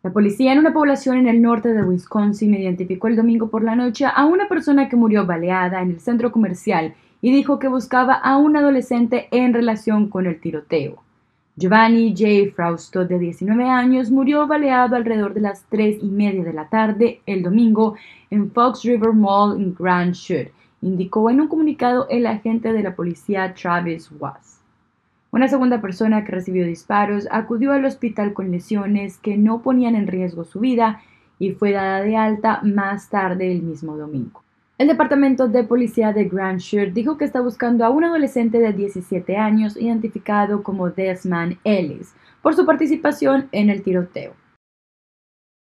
La policía en una población en el norte de Wisconsin identificó el domingo por la noche a una persona que murió baleada en el centro comercial y dijo que buscaba a un adolescente en relación con el tiroteo. Giovanni J. Frausto, de 19 años, murió baleado alrededor de las 3:30 de la tarde el domingo en Fox River Mall en Grand Chute, indicó en un comunicado el agente de la policía Travis Wass. Una segunda persona que recibió disparos acudió al hospital con lesiones que no ponían en riesgo su vida y fue dada de alta más tarde el mismo domingo. El Departamento de Policía de Grand Chute dijo que está buscando a un adolescente de 17 años identificado como Desmond Ellis por su participación en el tiroteo.